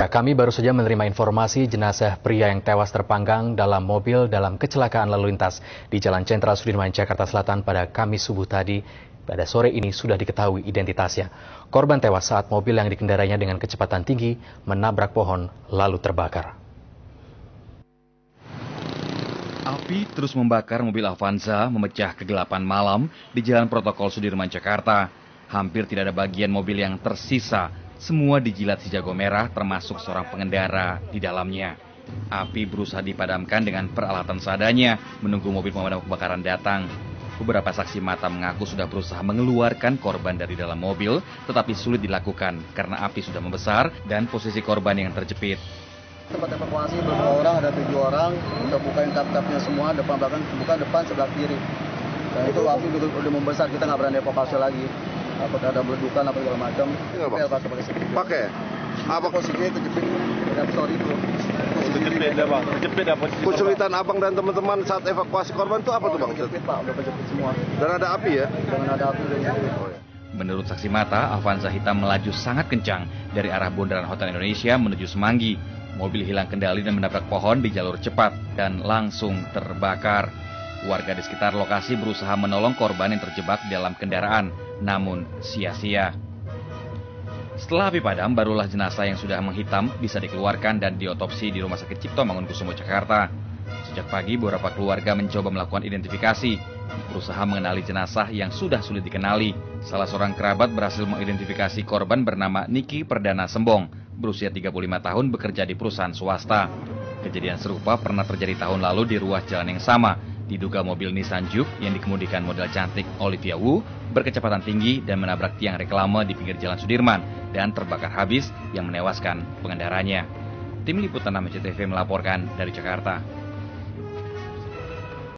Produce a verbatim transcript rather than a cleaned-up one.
Kami baru saja menerima informasi jenazah pria yang tewas terpanggang dalam mobil dalam kecelakaan lalu lintas di Jalan Jenderal Sudirman, Jakarta Selatan pada Kamis subuh tadi. Pada sore ini sudah diketahui identitasnya. Korban tewas saat mobil yang dikendarainya dengan kecepatan tinggi menabrak pohon lalu terbakar. Api terus membakar mobil Avanza memecah kegelapan malam di Jalan Protokol Sudirman, Jakarta. Hampir tidak ada bagian mobil yang tersisa. Semua dijilat si jago merah termasuk seorang pengendara di dalamnya. Api berusaha dipadamkan dengan peralatan seadanya menunggu mobil pemadam kebakaran datang. Beberapa saksi mata mengaku sudah berusaha mengeluarkan korban dari dalam mobil, tetapi sulit dilakukan karena api sudah membesar dan posisi korban yang terjepit. Tempat evakuasi beberapa orang, ada tujuh orang, kita bukain kap-kapnya semua, depan belakang, buka depan sebelah kiri. Dan itu api udah, udah membesar, kita nggak berani evakuasi lagi. Apakah ada beledukan apa segala macam? Pakai. Apa posisinya kejepit? Ada sorry itu. Kejepit ya bang. Kejepit apa? Kesulitan abang dan teman-teman saat evakuasi korban itu apa tuh bang? Kejepit pak, udah kejepit semua. Dan ada api ya? Dengan ada api udah nyala. Oh, ya. Menurut saksi mata, Avanza hitam melaju sangat kencang dari arah Bundaran Hotel Indonesia menuju Semanggi. Mobil hilang kendali dan menabrak pohon di jalur cepat dan langsung terbakar. Warga di sekitar lokasi berusaha menolong korban yang terjebak di dalam kendaraan, namun sia-sia. Setelah api padam, barulah jenazah yang sudah menghitam bisa dikeluarkan dan diotopsi di Rumah Sakit Cipto Mangunkusumo, Jakarta. Sejak pagi, beberapa keluarga mencoba melakukan identifikasi, berusaha mengenali jenazah yang sudah sulit dikenali. Salah seorang kerabat berhasil mengidentifikasi korban bernama Niki Perdana Sembong, berusia tiga puluh lima tahun, bekerja di perusahaan swasta. Kejadian serupa pernah terjadi tahun lalu di ruas jalan yang sama. Diduga mobil Nissan Juke yang dikemudikan model cantik Olivia Wu berkecepatan tinggi dan menabrak tiang reklame di pinggir Jalan Sudirman dan terbakar habis yang menewaskan pengendaranya. Tim Liputan enam S C T V melaporkan dari Jakarta.